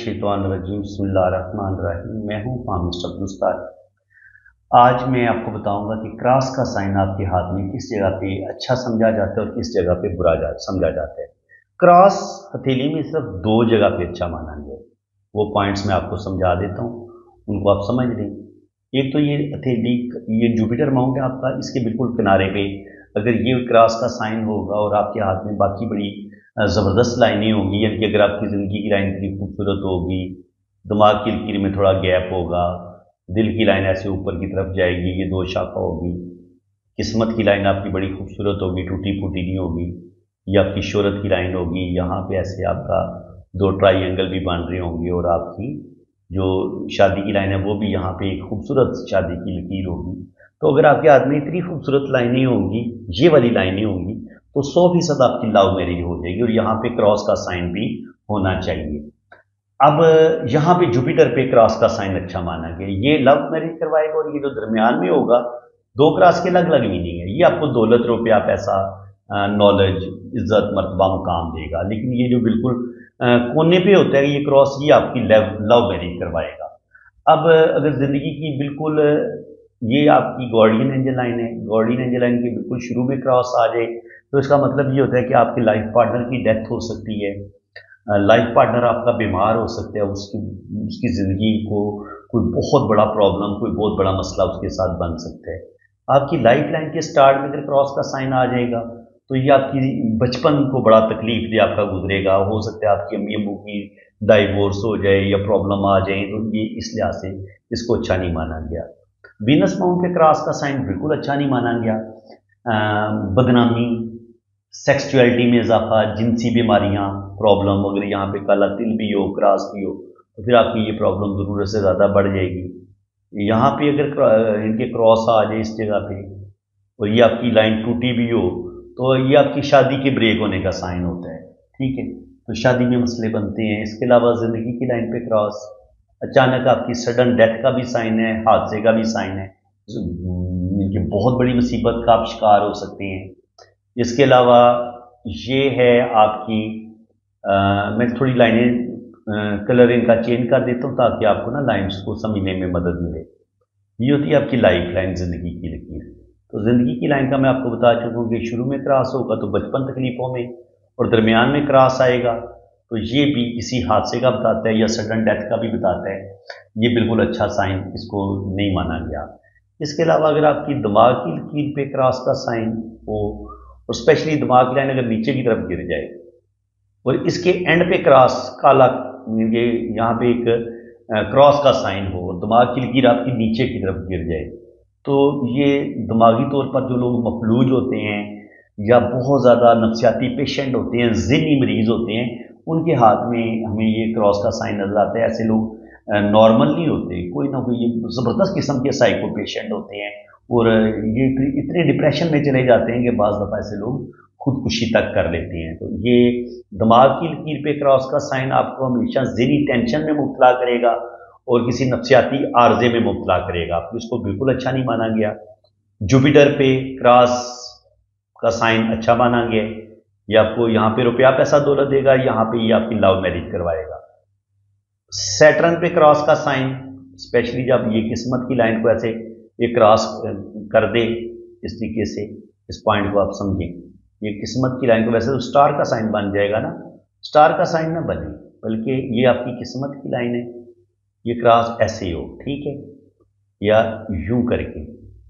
शैतानिर्रजीम बिस्मिल्लाहिर्रहमानिर्रहीम। मैं हूँ फार्मिस्ट अब्दुल उस्ताद। आज मैं आपको बताऊंगा कि क्रॉस का साइन आपके हाथ में किस जगह पे अच्छा समझा जाता है और किस जगह पे समझा जाता है। क्रॉस हथेली में सिर्फ दो जगह पे अच्छा माना गया है। वो पॉइंट्स मैं आपको समझा देता हूँ, उनको आप समझ लें। एक तो ये हथेली, ये जुपिटर माउंट है आपका, इसके बिल्कुल किनारे पे अगर ये क्रॉस का साइन होगा और आपके हाथ में बाकी बड़ी ज़बरदस्त लाइनें होंगी, यानी कि अगर आपकी ज़िंदगी की लाइन इतनी खूबसूरत होगी, दिमाग की लकीर में थोड़ा गैप होगा, दिल की लाइन ऐसे ऊपर की तरफ जाएगी, ये दो शाखा होगी, किस्मत की लाइन आपकी बड़ी खूबसूरत होगी, टूटी फूटी नहीं होगी, ये आपकी शोहरत की लाइन होगी, यहाँ पे ऐसे आपका दो ट्राइंगल भी बन रहे होंगे और आपकी जो शादी की लाइन है वो भी यहाँ पे एक खूबसूरत शादी की लकीर होगी। तो अगर आपके हाथ में इतनी खूबसूरत लाइनें होंगी, ये वाली लाइनें होंगी, तो 100% आपकी लव मैरिज हो जाएगी और यहाँ पे क्रॉस का साइन भी होना चाहिए। अब यहाँ पे जुपिटर पे क्रॉस का साइन अच्छा माना गया, ये लव मैरिज करवाएगा और ये जो दरमियान में होगा, दो क्रॉस के अलग अलग मीनिंग है। ये आपको दौलत, रुपया, पैसा, नॉलेज, इज्जत, मर्तबा, मुकाम देगा। लेकिन ये जो बिल्कुल कोने पे होता है ये क्रॉस, ये आपकी लव मैरिज करवाएगा। अब अगर जिंदगी की बिल्कुल ये आपकी गार्डियन एंजल लाइन है, गार्डियन एंजल लाइन के बिल्कुल शुरू में क्रॉस आ जाए तो इसका मतलब ये होता है कि आपके लाइफ पार्टनर की डेथ हो सकती है, लाइफ पार्टनर आपका बीमार हो सकता है, उसकी उसकी ज़िंदगी को कोई बहुत बड़ा प्रॉब्लम, कोई बहुत बड़ा मसला उसके साथ बन सकता है। आपकी लाइफ लाइन के स्टार्ट में अगर क्रॉस का साइन आ जाएगा तो ये आपकी बचपन को बड़ा तकलीफ दे आपका गुजरेगा। हो सकता है आपकी अम्मी अबू की डाइवोर्स हो जाए या प्रॉब्लम आ जाए, तो ये इस लिहाज से इसको अच्छा नहीं माना गया। वीनस माउंट पे क्रॉस का साइन बिल्कुल अच्छा नहीं माना गया। बदनामी, सेक्सुअलिटी में इजाफा, जिनसी बीमारियां, प्रॉब्लम, अगर यहाँ पे काला तिल भी हो, क्रॉस भी हो, तो फिर आपकी ये प्रॉब्लम ज़रूरत से ज़्यादा बढ़ जाएगी। यहाँ पे अगर इनके क्रॉस आ जाए इस जगह पे और ये आपकी लाइन टूटी भी हो तो ये आपकी शादी के ब्रेक होने का साइन होता है। ठीक है, तो शादी में मसले बनते हैं। इसके अलावा ज़िंदगी की लाइन पे क्रॉस, अचानक आपकी सडन डेथ का भी साइन है, हादसे का भी साइन है, इनकी बहुत बड़ी मुसीबत का आप शिकार हो सकते हैं। इसके अलावा ये है आपकी मैं थोड़ी लाइनें कलर इनका चेंज कर देता हूँ ताकि आपको ना लाइन्स को समझने में मदद मिले। ये होती है आपकी लाइफ लाइन, ज़िंदगी की लकीर। तो ज़िंदगी की लाइन का मैं आपको बता चुका हूँ कि शुरू में क्रॉस होगा तो बचपन तकलीफ़ों में, और दरमियान में क्रॉस आएगा तो ये भी किसी हादसे का बताता है या सडन डेथ का भी बताता है। ये बिल्कुल अच्छा साइन इसको नहीं माना गया। इसके अलावा अगर आपकी दिमाग की लकीर पे क्रॉस का साइन हो और स्पेशली दिमाग की लाइन अगर नीचे की तरफ गिर जाए और इसके एंड पे क्रॉस काला, ये यहाँ पे एक क्रॉस का साइन हो और दिमाग की लकीर आपकी नीचे की तरफ गिर जाए, तो ये दिमागी तौर पर जो लोग मफलूज होते हैं या बहुत ज़्यादा नफसियाती पेशेंट होते हैं, ज़हनी मरीज़ होते हैं, उनके हाथ में हमें ये क्रॉस का साइन नज़र आता है। ऐसे लोग नॉर्मल नहीं होते, कोई ना कोई ये ज़बरदस्त किस्म के साइको पेशेंट होते हैं और ये इतने डिप्रेशन में चले जाते हैं कि बाज़ दफ़ा ऐसे लोग खुदकुशी तक कर लेते हैं। तो ये दिमाग की लकीर पे क्रॉस का साइन आपको हमेशा ज़हनी टेंशन में मुब्तला करेगा और किसी नफसियाती आर्जे में मुब्तला करेगा। आपको इसको बिल्कुल अच्छा नहीं माना गया। जुपिटर पे क्रॉस का साइन अच्छा माना गया, ये आपको यहाँ पे रुपया, पैसा, दौलत देगा, यहाँ पे ये आपकी लव मैरिज करवाएगा। सैटर्न पे क्रॉस का साइन, स्पेशली जब ये किस्मत की लाइन को ऐसे ये क्रॉस कर दे इस तरीके से, इस पॉइंट को आप समझें, ये किस्मत की लाइन को, वैसे तो स्टार का साइन बन जाएगा ना, स्टार का साइन ना बने, बल्कि ये आपकी किस्मत की लाइन है, ये क्रॉस ऐसे हो, ठीक है, या यूं करके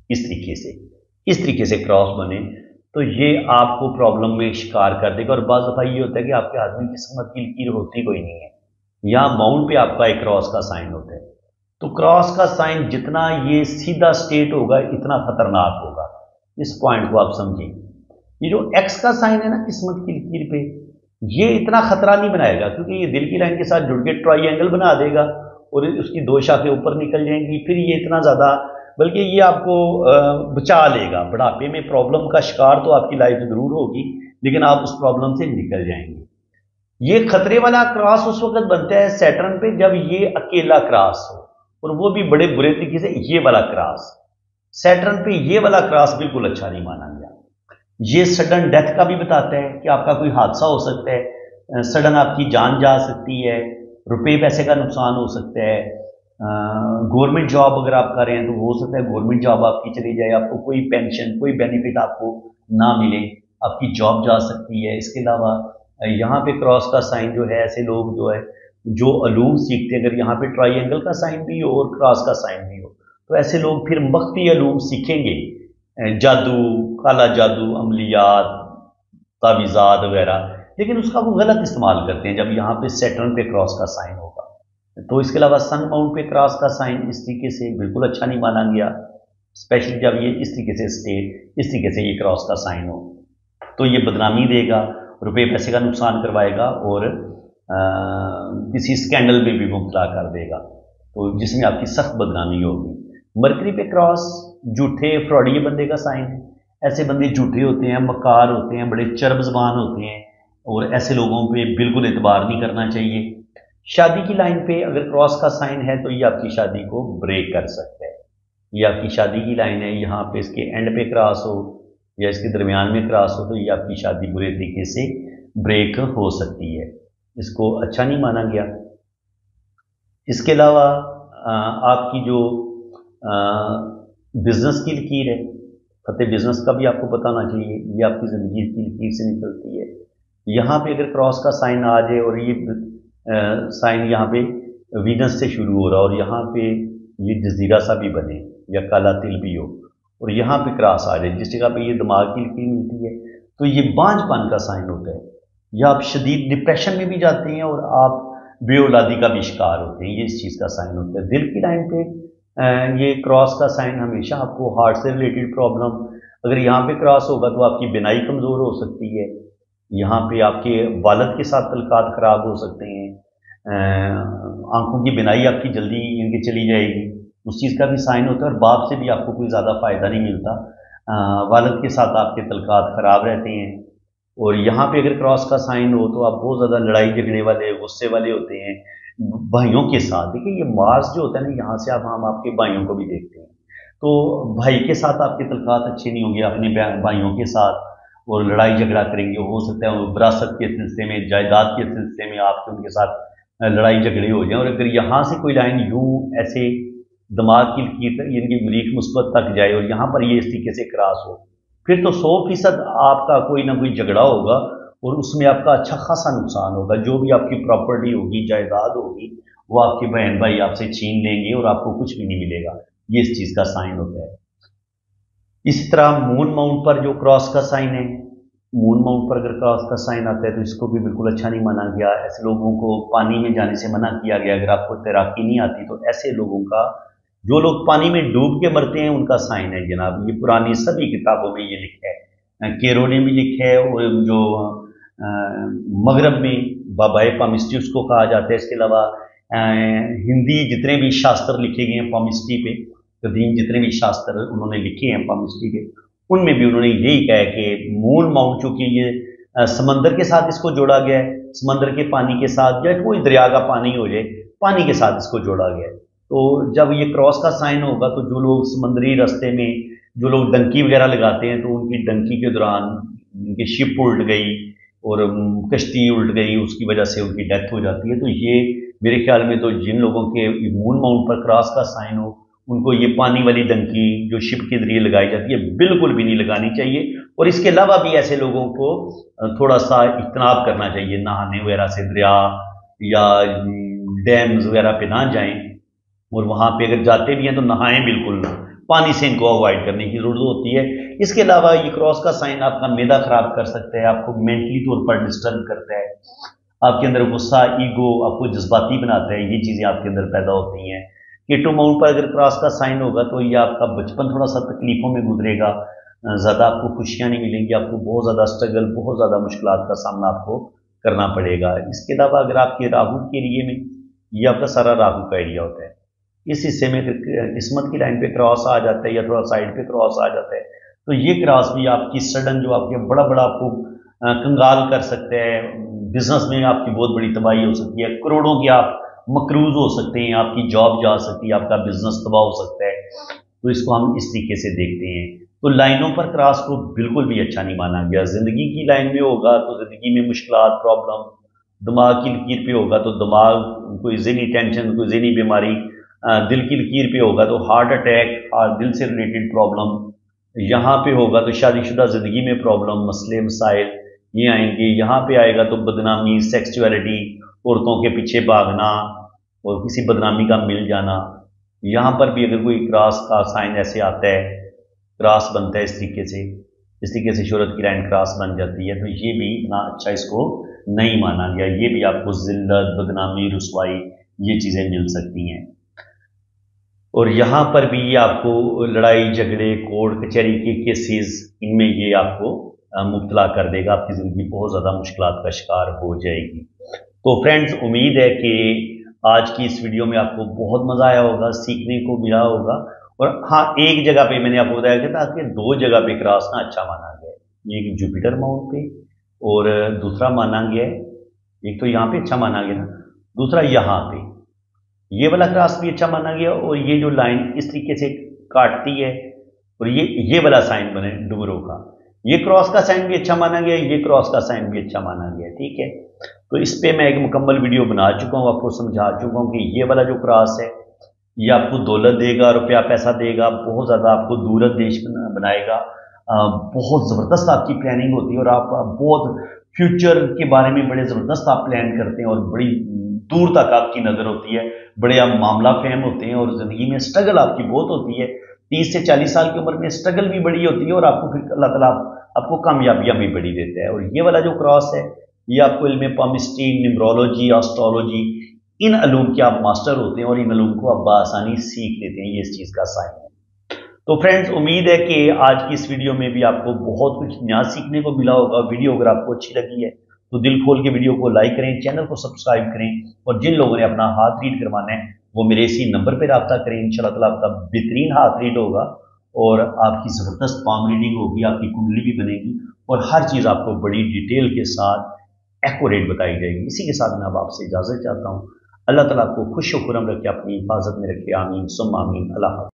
इस तरीके से क्रॉस बने तो ये आपको प्रॉब्लम में शिकार कर देगा। और बाज़ दफ़ा ये होता है कि आपके हाथ में किस्मत की लकीर होती कोई नहीं है, यहाँ माउंट पे आपका एक क्रॉस का साइन होता है। तो क्रॉस का साइन जितना ये सीधा स्ट्रेट होगा इतना खतरनाक होगा, इस पॉइंट को आप समझें। ये जो एक्स का साइन है ना किस्मत की लकीर पे, ये इतना खतरा नहीं बनाएगा क्योंकि ये दिल की लाइन के साथ जुड़ के ट्राइंगल बना देगा और उसकी दो शाखें ऊपर निकल जाएंगी। फिर ये इतना ज़्यादा, बल्कि ये आपको बचा लेगा। बुढ़ापे में प्रॉब्लम का शिकार तो आपकी लाइफ जरूर होगी, लेकिन आप उस प्रॉब्लम से निकल जाएंगे। ये खतरे वाला क्रॉस उस वक्त बनता है सैटर्न पे जब ये अकेला क्रॉस हो, और वो भी बड़े बुरे तरीके से। ये वाला क्रॉस सैटर्न पे, ये वाला क्रॉस बिल्कुल अच्छा नहीं माना गया। ये सडन डेथ का भी बताता है कि आपका कोई हादसा हो सकता है, सडन आपकी जान जा सकती है, रुपये पैसे का नुकसान हो सकता है। गवर्नमेंट जॉब अगर आप कर रहे हैं तो हो सकता है गवर्नमेंट जॉब आपकी चली जाए, आपको कोई पेंशन कोई बेनिफिट आपको ना मिले, आपकी जॉब जा सकती है। इसके अलावा यहाँ पे क्रॉस का साइन जो है, ऐसे लोग जो है जो अलूम सीखते हैं, अगर यहाँ पे ट्राइंगल का साइन भी हो और क्रॉस का साइन भी हो तो ऐसे लोग फिर मख्फी अलूम सीखेंगे, जादू, काला जादू, अमलियात, तावीज़ात वगैरह, लेकिन उसका वो गलत इस्तेमाल करते हैं जब यहाँ पे सैटर्न पे क्रॉस का साइन होगा। तो इसके अलावा सन माउंट पे क्रॉस का साइन इस तरीके से बिल्कुल अच्छा नहीं माना गया, स्पेशली जब ये इस तरीके से इस तरीके से ये क्रॉस का साइन हो तो ये बदनामी देगा, रुपये पैसे का नुकसान करवाएगा और किसी स्कैंडल में भी मुब्तला कर देगा, तो जिसमें आपकी सख्त बदनामी होगी। मरकरी पे क्रॉस झूठे फ्रॉडी बंदे का साइन है। ऐसे बंदे झूठे होते हैं, मकार होते हैं, बड़े चर्ब ज़बान होते हैं और ऐसे लोगों पे बिल्कुल एतबार नहीं करना चाहिए। शादी की लाइन पे अगर क्रॉस का साइन है तो ये आपकी शादी को ब्रेक कर सकता है। ये आपकी शादी की लाइन है, यहाँ पे इसके एंड पे क्रॉस हो या इसके दरमियान में क्रॉस हो तो ये आपकी शादी बुरे तरीके से ब्रेक हो सकती है, इसको अच्छा नहीं माना गया। इसके अलावा आपकी जो बिजनेस की लकीर है, फतेह बिजनेस का भी आपको पता होना चाहिए, ये आपकी ज़िंदगी की लकीर से निकलती है। यहाँ पे अगर क्रॉस का साइन आ जाए और ये साइन यहाँ पे वीनस से शुरू हो रहा और यहाँ पे ये जजीरा सा भी बने या काला तिल भी हो और यहाँ पे क्रॉस आ जाए, जिस जगह पे ये दिमाग की लकीर मिलती है तो ये बांझपन का साइन होता है, या आप शदीद डिप्रेशन में भी जाते हैं और आप बेऔलादी का भी शिकार होते हैं, ये इस चीज़ का साइन होता है। दिल की लाइन पे ये क्रॉस का साइन हमेशा आपको हार्ट से रिलेटेड प्रॉब्लम, अगर यहाँ पे क्रॉस होगा तो आपकी बिनाई कमज़ोर हो सकती है, यहाँ पे आपके वालिद के साथ तल्लुकात ख़राब हो सकते हैं, आंखों की बिनाई आपकी जल्दी इनकी चली जाएगी, उस चीज़ का भी साइन होता है। और बाप से भी आपको कोई ज़्यादा फ़ायदा नहीं मिलता, वालिद के साथ आपके तल्लुकात ख़राब रहते हैं। और यहाँ पे अगर क्रॉस का साइन हो तो आप बहुत ज़्यादा लड़ाई झगड़े वाले, गुस्से वाले होते हैं भाइयों के साथ। देखिए ये मार्स जो होता है ना, यहाँ से आप हम आपके भाइयों को भी देखते हैं, तो भाई के साथ आपके तल्लुकात अच्छे नहीं होंगे अपने भाइयों के साथ, और लड़ाई झगड़ा करेंगे, हो सकता है विरासत के सिलसिले में, जायदाद के सिलसिले में आपके उनके साथ लड़ाई झगड़े हो जाएं। और अगर यहाँ से कोई लाइन यूँ ऐसे दिमाग की लकीर यानी मरीख मुस्बत तक जाए और यहाँ पर ये इस तरीके से क्रॉस हो, फिर तो 100% आपका कोई ना कोई झगड़ा होगा और उसमें आपका अच्छा खासा नुकसान होगा। जो भी आपकी प्रॉपर्टी होगी, जायदाद होगी, वो आपके बहन भाई आपसे छीन लेंगे और आपको कुछ भी नहीं मिलेगा, ये इस चीज़ का साइन होता है। इसी तरह मून माउंट पर जो क्रॉस का साइन है, मून माउंट पर अगर क्रॉस का साइन आता है तो इसको भी बिल्कुल अच्छा नहीं माना गया। ऐसे लोगों को पानी में जाने से मना किया गया। अगर आपको तैराकी नहीं आती तो ऐसे लोगों का, जो लोग पानी में डूब के मरते हैं, उनका साइन है जनाब। ये पुरानी सभी किताबों में ये लिखा है, केरो ने भी लिखा है, और जो मगरब में बाबाए पामिस्ट्री उसको कहा जाता है। इसके अलावा हिंदी जितने भी शास्त्र लिखे गए हैं पामिस्ट्री पे, कदीम जितने भी शास्त्र उन्होंने लिखे हैं पामिस्ट्री पे, उनमें भी उन्होंने यही कहा है कि मून माउंट, चूँकि ये समंदर के साथ इसको जोड़ा गया है, समंदर के पानी के साथ, या कोई दरिया का पानी हो जाए, पानी के साथ इसको जोड़ा गया है। तो जब ये क्रॉस का साइन होगा तो जो लोग समंदरी रास्ते में जो लोग डंकी वगैरह लगाते हैं तो उनकी डंकी के दौरान उनकी शिप उल्ट गई और कश्ती उल्ट गई, उसकी वजह से उनकी डेथ हो जाती है। तो ये मेरे ख्याल में तो जिन लोगों के मून माउंट पर क्रॉस का साइन हो, उनको ये पानी वाली डंकी जो शिप के जरिए लगाई जाती है बिल्कुल भी नहीं लगानी चाहिए। और इसके अलावा भी ऐसे लोगों को थोड़ा सा इज्तनाब करना चाहिए, नहाने वगैरह से दरिया या डैम्स वगैरह पे ना जाएं, और वहाँ पे अगर जाते भी हैं तो नहाएं बिल्कुल ना, पानी से इनको अवॉइड करने की ज़रूरत होती है। इसके अलावा ये क्रॉस का साइन आपका मैदा ख़राब कर सकता है, आपको मेंटली तौर पर डिस्टर्ब करता है, आपके अंदर गुस्सा, ईगो, आपको जज्बाती बनाता है, ये चीज़ें आपके अंदर पैदा होती हैं। केटो माउंट पर अगर क्रॉस का साइन होगा तो ये आपका बचपन थोड़ा सा तकलीफ़ों में गुजरेगा, ज़्यादा आपको खुशियाँ नहीं मिलेंगी, आपको बहुत ज़्यादा स्ट्रगल, बहुत ज़्यादा मुश्किलात का सामना आपको करना पड़ेगा। इसके अलावा अगर आपके राहु के एरिए में, ये आपका सारा राहु का एरिया होता है, इस हिस्से में किस्मत की लाइन पे क्रॉस आ जाता है या थोड़ा साइड पे क्रॉस आ जाता है, तो ये क्रॉस भी आपकी सडन जो आपके बड़ा बड़ा आपको कंगाल कर सकते हैं, बिजनेस में आपकी बहुत बड़ी तबाही हो सकती है, करोड़ों की आप मकरूज हो सकते हैं, आपकी जॉब जा सकती है, आपका बिजनेस तबाह हो सकता है। तो इसको हम इस तरीके से देखते हैं। तो लाइनों पर क्रॉस को बिल्कुल भी अच्छा नहीं माना गया। ज़िंदगी की लाइन में होगा तो ज़िंदगी में मुश्किलात, प्रॉब्लम دماغ کی لکیر پہ ہوگا تو دماغ کوئی ذہنی ٹینشن، کوئی ذہنی بیماری، دل کی لکیر پہ ہوگا تو ہارٹ اٹیک اور دل سے ریلیٹڈ پرابلم، یہاں پہ ہوگا تو شادی شدہ زندگی میں پرابلم، مسئلے مسائل یہ آئیں گے، یہاں پہ آئے گا تو بدنامی، سیکسچولیٹی، عورتوں کے پیچھے بھاگنا اور کسی بدنامی کا مل جانا، یہاں پر بھی اگر کوئی کراس کا سائن ایسے آتا ہے، کراس بنتا ہے اس طریقے سے شہرت کی لائن کراس بن جاتی ہے، تو یہ بھی اتنا اچھا اس کو نہیں مانا گیا، یہ بھی آپ کو ذلت، بدنامی، رسوائی یہ چیزیں مل سکتی ہیں۔ اور یہاں پر بھی یہ آپ کو لڑائی جھگڑے، کورٹ کچہری کے کیسز، ان میں یہ آپ کو مبتلا کر دے گا، آپ کی زندگی بہت زیادہ مشکلات کا شکار ہو جائے گی۔ تو فرینڈز، امید ہے کہ آج کی اس ویڈیو میں آپ کو بہت مزہ آیا ہوگا، سیکھنے کو ملا ہوگا، اور ہاں ایک جگہ پہ میں نے آپ کو بتایا تھا کہ 2 جگہ پہ کراس کا اچھا مانا گیا ہے، ایک جوپیٹر ماؤنٹ پہ اور دوسرا مانا گیا ہے، ایک تو یہاں پہ اچھا مانا گیا نا، دوسرا یہاں پہ یہ والا کراس بھی اچھا مانا گیا، اور یہ جو لائن اس طریقے سے کاٹتی ہے اور یہ والا سائن بنے ڈومرو کا، یہ کراس کا سائن بھی اچھا مانا گیا، یہ کراس کا سائن بھی اچھا مانا گیا، ٹھیک ہے۔ تو اس پہ میں ایک مکمل ویڈیو بنا چکا ہوں، آپ کو سمجھا چکا ہوں کہ یہ والا جو کراس ہے یہ آپ کو دولت دے گا، روپیہ پیسہ دے گا، بہت زیادہ آپ کو دور دیش بنائے گا، بہت زبردست آپ کی پلاننگ ہوتی ہے، اور آپ بہت فیوچر کے بارے میں بڑے زبردست آپ پلان کرتے ہیں، اور بڑی دور تک آپ کی نظر ہوتی ہے، بڑے آپ معاملہ فہم ہوتے ہیں، اور زندگی میں سٹرگل آپ کی بہت ہوتی ہے، 30 سے 40 سال کی عمر میں سٹرگل بھی بڑی ہوتی ہے، اور آپ کو پھر اللہ تعالیٰ آپ کو کامیابیاں بھی بڑی دیتا ہے۔ اور یہ والا جو کراس ہے یہ آپ کو علم پامسٹری، نیمرولوجی، آسٹرولوجی، ان علوم کے آپ ماسٹر ہوتے ہیں، اور ان علوم کو آپ بآسانی سیکھ لیتے ہیں، یہ اس چیز کا سائن ہے۔ تو فرینڈز، امید ہے کہ آج کی اس ویڈیو میں بھی آپ کو بہت کچھ نیا سیکھنے کو ملا ہوگا۔ ویڈیو اگر آپ کو اچھی لگی ہے تو دل کھول کے ویڈیو کو لائک کریں، چینل کو سبسکرائب کریں، اور جن لوگوں نے اپنا ہاتھ ریڈ کروانا ہے وہ میرے اسی نمبر پہ رابطہ کریں، انشاءاللہ تعالیٰ آپ کا بہترین ہاتھ ریڈ ہوگا، اور آپ کی زبردست پام ریڈنگ ہوگی، آپ کی کنڈلی بھی بنے گی، اور ہر چیز آپ کو بڑی ڈیٹیل کے ساتھ ایکوریٹ بتائی جائے گی۔ اسی کے ساتھ میں اب آپ سے اجازت چاہتا ہوں۔ اللہ تعالیٰ آپ کو خوش و خرم رکھے، اپنی حفاظت میں رکھے، آمین ثم آمین۔ اللہ حافظ۔